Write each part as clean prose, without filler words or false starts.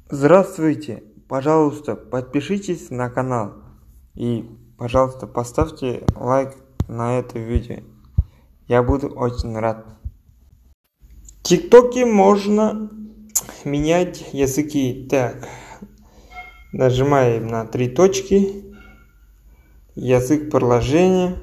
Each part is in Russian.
Здравствуйте, пожалуйста, подпишитесь на канал и, пожалуйста, поставьте лайк на это видео. Я буду очень рад. В ТикТоке можно менять языки. Так, нажимаем на 3 точки, язык приложения.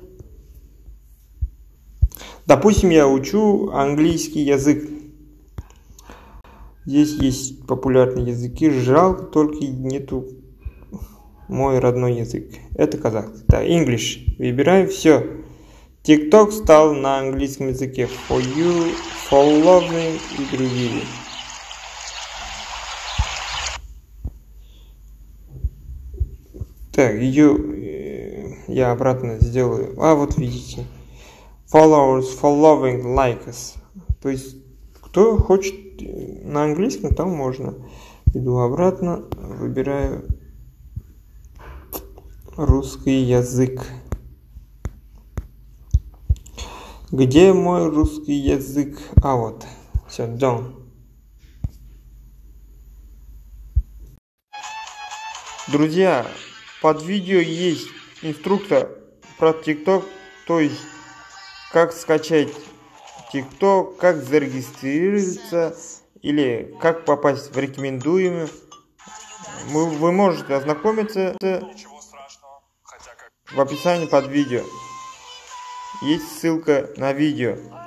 Допустим, я учу английский язык. Здесь есть популярные языки, жалко только нету мой родной язык. Это казахский. Так, English. Выбираю, все. TikTok стал на английском языке. For you, following и другие. Так, ее я обратно сделаю. А вот видите. Followers, following, likes. То есть, кто хочет на английском, там можно. Иду обратно, выбираю русский язык. Где мой русский язык? А вот, все, done. Друзья, под видео есть инструктор про TikTok, то есть как скачать TikTok, как зарегистрироваться или как попасть в рекомендуемые. Вы можете ознакомиться в описании под видео. Есть ссылка на видео.